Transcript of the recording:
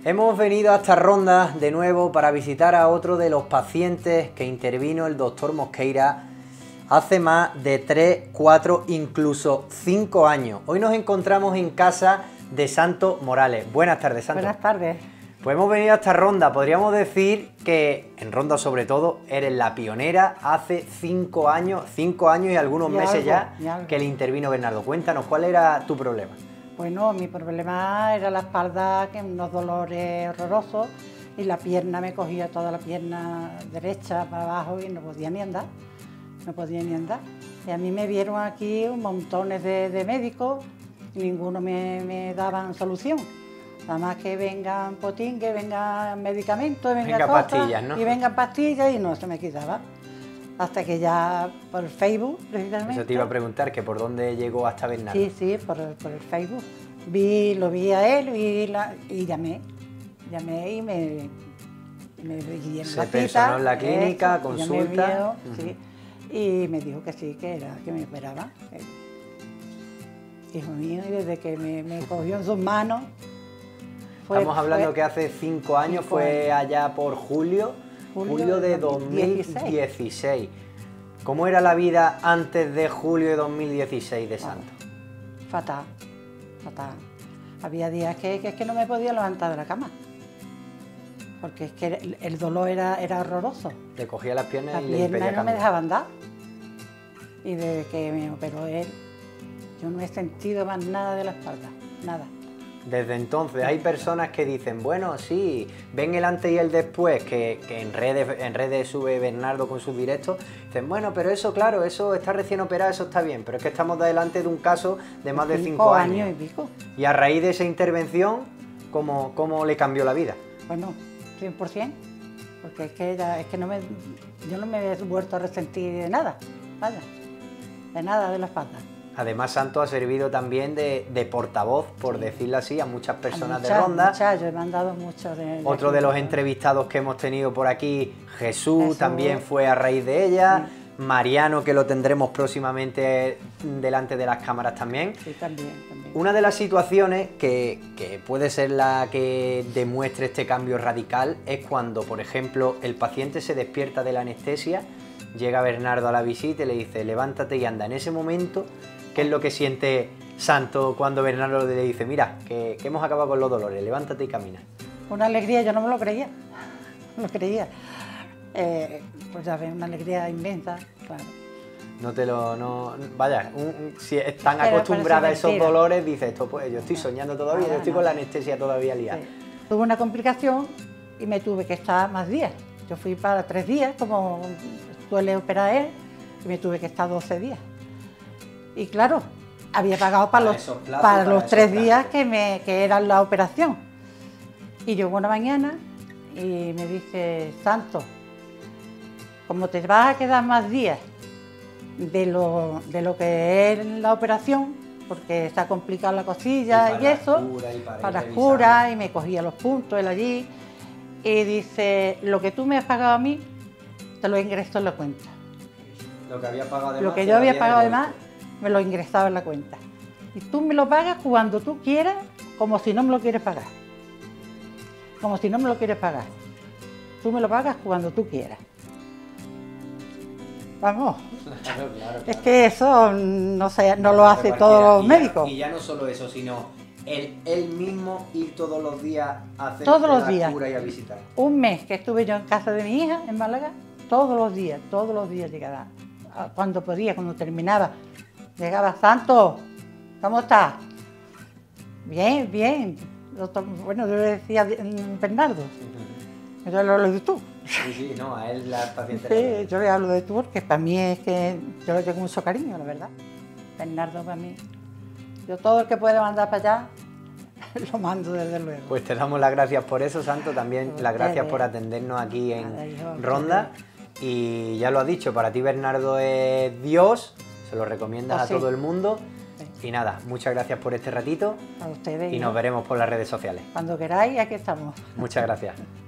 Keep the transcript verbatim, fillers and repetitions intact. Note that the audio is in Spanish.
Hemos venido a esta ronda de nuevo para visitar a otro de los pacientes que intervino el doctor Mosqueira hace más de tres, cuatro, incluso cinco años. Hoy nos encontramos en casa de Santo Morales. Buenas tardes, Santo. Buenas tardes. Pues hemos venido a esta ronda. Podríamos decir que, en ronda sobre todo, eres la pionera hace cinco años, cinco años y algunos Y meses algo, ya y algo. que le intervino Bernardo. Cuéntanos, ¿cuál era tu problema? Bueno, mi problema era la espalda, que unos dolores horrorosos, y la pierna, me cogía toda la pierna derecha para abajo y no podía ni andar, no podía ni andar. Y a mí me vieron aquí montones de, de médicos, y ninguno me, me daban solución. Nada más que vengan potín, que vengan medicamentos, venga, Venga cosas, pastillas, ¿no? y vengan pastillas, y no se me quitaba. Hasta que ya por Facebook, precisamente. Eso te iba a preguntar, que por dónde llegó hasta Bernardo. Sí, sí, por, el- por el Facebook. Vi, lo vi a él y, la, y llamé. Llamé y me, me dieron Se la cita. personó en la clínica, eso, ya me consulta. vio, Ujú. sí, y me dijo que sí, que era, que me operaba. eh. Hijo mío, y desde que me, me cogió en sus manos. fue- Estamos hablando fue- que hace cinco años, cinco fue años. allá por julio, julio, Julio de de dos mil dos mil dieciséis. ¿Cómo era la vida antes de julio de dos mil dieciséis de Santo? Fatal, fatal. Había días que, que es que no me podía levantar de la cama. Porque es que el, el dolor era, era horroroso. Le cogía las piernas La y le impedía pierna no me caminar. dejaba andar. Y desde que me operó él, yo no he sentido más nada de la espalda, nada. Desde entonces hay personas que dicen, bueno, sí, ven el antes y el después, que, que en, redes, en redes sube Bernardo con sus directos, dicen, bueno, pero eso, claro, eso está recién operado, eso está bien, pero es que estamos delante de un caso de más de cinco años. y pico. Y a raíz de esa intervención, ¿cómo, cómo le cambió la vida? Bueno, cien por cien. Porque es que, ya- es que no me, yo no me he vuelto a resentir de nada, vaya, de nada de la espalda. Además, Santo ha servido también de, de portavoz, por decirlo así, a muchas personas de Muchas, Ronda. muchas, yo he mandado mucho de... Otro de los entrevistados que hemos tenido por aquí, Jesús, Jesús. también fue a raíz de ella. Sí. Mariano, que lo tendremos próximamente delante de las cámaras también. Sí, también, también. Una de las situaciones que, que puede ser la que demuestre este cambio radical es cuando, por ejemplo, el paciente se despierta de la anestesia, llega Bernardo a la visita y le dice, levántate y anda. En ese momento, ¿qué es lo que siente Santo cuando Bernardo le dice, mira, que, que hemos acabado con los dolores, levántate y camina? Una alegría, yo no me lo creía, no lo creía. Eh, pues ya ves, una alegría inmensa, claro. No te lo... No, vaya, un- un- si están Pero acostumbrada a parece esos mentira. dolores, dices, esto pues yo estoy soñando todavía, Nada, yo estoy nada. con la anestesia todavía liada. Sí. Tuve una complicación y me tuve que estar más días. Yo fui para tres días, como suele operar él, y me tuve que estar doce días. Y claro, había pagado para, Para los, esos plazos, para para los esos tres plazos. días que, me, que eran la operación. Y yo una mañana y me dice, Santo, como te vas a quedar más días de lo, de lo que es la operación, porque está complicada la cosilla Y y, para eso, las curas y para ir para las revisando. curas, y me cogía los puntos él allí, y dice, lo que tú me has pagado a mí, te lo ingreso en la cuenta. Lo que había pagado de Lo más, que te yo lo había pagado de devuelto. más, me lo ingresaba en la cuenta. Y tú me lo pagas cuando tú quieras, como si no me lo quieres pagar. Como si no me lo quieres pagar. Tú me lo pagas cuando tú quieras. Vamos, Claro, claro, es claro. que eso no, sé, no lo hace Cualquiera. todos los Y ya- médicos. Y ya no solo eso, sino el, él mismo ir todos los días a hacer Todos los la días. cura y a visitar. Un mes que estuve yo en casa de mi hija, en Málaga, todos los días, todos los días llegaba. Ah, Cuando podía, cuando terminaba, llegaba, Santo, ¿cómo estás? Bien, bien. Doctor, bueno, yo le decía mm, Bernardo, yo le hablo de tú. Sí, sí, no, a él la paciente le- Sí, yo le hablo de tú porque para mí es que yo le tengo mucho cariño, la verdad. Bernardo para mí. Yo todo el que pueda mandar para allá, lo mando desde luego. Pues te damos las gracias por eso, Santo, también A las gracias ustedes. por atendernos aquí en Nada, hijo, a Ronda. Y ya lo has dicho, para ti Bernardo es Dios, se lo recomiendas Oh, a sí. todo el mundo. Sí. Y nada, muchas gracias por este ratito A ustedes. y nos veremos por las redes sociales. Cuando queráis, aquí estamos. Muchas gracias.